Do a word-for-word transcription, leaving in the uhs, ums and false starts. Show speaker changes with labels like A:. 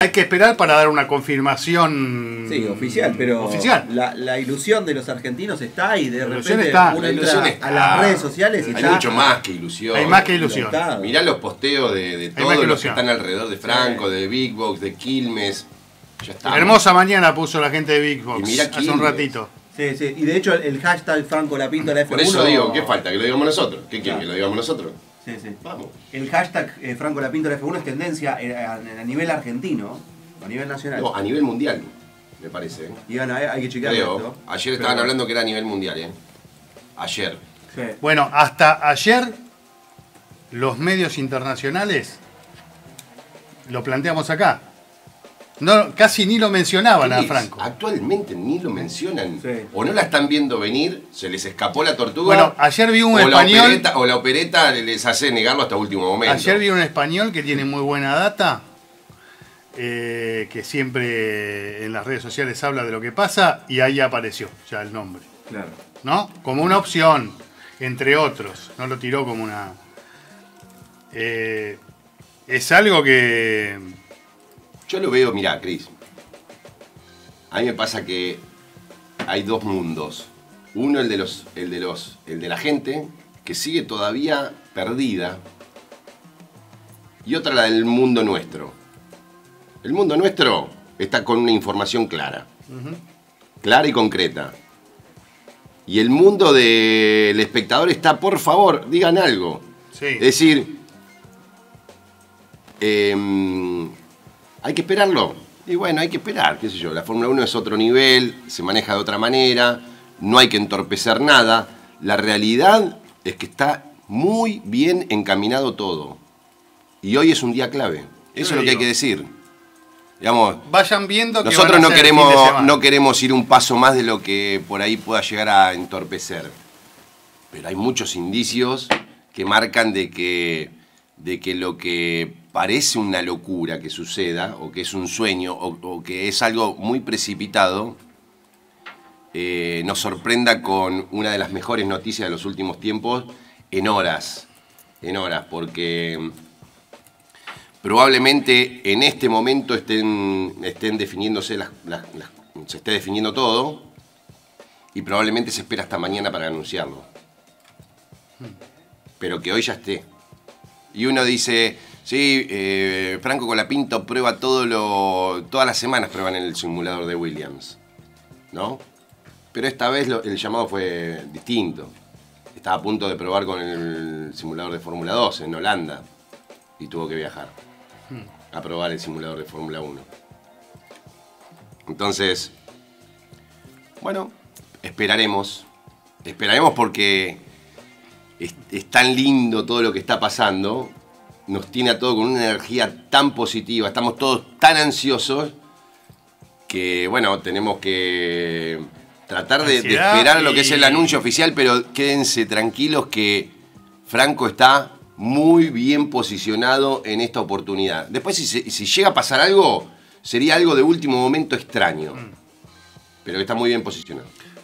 A: Hay que esperar para dar una confirmación.
B: Sí, oficial, pero
A: oficial.
B: La, la ilusión de los argentinos está y de
A: La
B: repente
A: está.
B: uno
C: La
B: entra
C: ilusión está.
B: a las redes sociales y
C: Hay
B: ya
C: mucho más que ilusión.
A: Hay más que ilusión.
B: Está.
C: Mirá los posteos de, de
A: más
C: todos
A: que
C: los que
A: ilusión.
C: están alrededor de Franco, de Big Box, de Quilmes. Ya está.
A: Hermosa mañana puso la gente de Big Box
C: Y mirá
A: hace un
C: Quilmes.
A: ratito.
B: Sí, sí. Y de hecho el hashtag Franco la pinta la F uno.
C: Por eso digo, ¿qué falta? ¿Que lo digamos nosotros? ¿Qué quieren?
B: Claro.
C: ¿Que lo digamos nosotros?
B: Sí, sí.
C: Vamos.
B: El hashtag eh, Franco la pinta la F uno es tendencia eh, a, a nivel argentino, a nivel nacional.
C: No, a nivel mundial, me parece. ¿eh?
B: Y van a- hay que chequear
C: Creo.
B: esto.
C: Ayer estaban
B: Pero-
C: hablando que era a nivel mundial, ¿eh? Ayer.
B: Sí.
A: Bueno, hasta ayer los medios internacionales lo planteamos acá. No, casi ni lo mencionaban a
C: Cris,
A: Franco.
C: Actualmente ni lo mencionan.
B: Sí.
C: O no la están viendo venir, se les escapó la tortuga.
A: Bueno, ayer vi un
C: o, la
A: español.
C: opereta, o la opereta les hace negarlo hasta último momento.
A: Ayer vi un español que tiene muy buena data, eh, que siempre en las redes sociales habla de lo que pasa, y ahí apareció ya el nombre,
B: Claro.
A: ¿no? Como una opción, entre otros. No lo tiró como una... Eh, es algo que...
C: Yo lo veo, mirá, Cris. A mí me pasa que hay dos mundos. Uno, el de los, el de los, el de la gente que sigue todavía perdida. Y otra, la del mundo nuestro. El mundo nuestro está con una información clara. Clara y concreta. Y el mundo del espectador está, por favor, digan algo.
A: Sí.
C: Es decir, eh, hay que esperarlo. Y bueno, hay que esperar, qué sé yo. La Fórmula uno es otro nivel, se maneja de otra manera, no hay que entorpecer nada. La realidad es que está muy bien encaminado todo. Y hoy es un día clave. Eso es lo que hay que decir. Digamos,
A: Vayan viendo que
C: nosotros
A: van a
C: no
A: hacer el
C: queremos,
A: fin de semana.
C: no queremos ir un paso más de lo que por ahí pueda llegar a entorpecer. Pero hay muchos indicios que marcan de que, de que lo que parece una locura que suceda, o que es un sueño, o, o que es algo muy precipitado, eh, nos sorprenda con una de las mejores noticias de los últimos tiempos en horas. En horas, porque probablemente en este momento estén, estén definiéndose las, las, las, se esté definiendo todo, y probablemente se espera hasta mañana para anunciarlo. Pero que hoy ya esté. Y uno dice, sí, eh, Franco Colapinto prueba todo lo, todas las semanas prueban en el simulador de Williams, ¿no? Pero esta vez lo, el llamado fue distinto. Estaba a punto de probar con el simulador de Fórmula dos en Holanda y tuvo que viajar a probar el simulador de Fórmula uno. Entonces, bueno, esperaremos. Esperaremos porque es, es tan lindo todo lo que está pasando. Nos tiene a todos con una energía tan positiva. Estamos todos tan ansiosos que, bueno, tenemos que tratar de, de esperar lo que es el anuncio oficial, pero quédense tranquilos que Franco está muy bien posicionado en esta oportunidad. Después, si, se, si llega a pasar algo, sería algo de último momento extraño, pero está muy bien posicionado.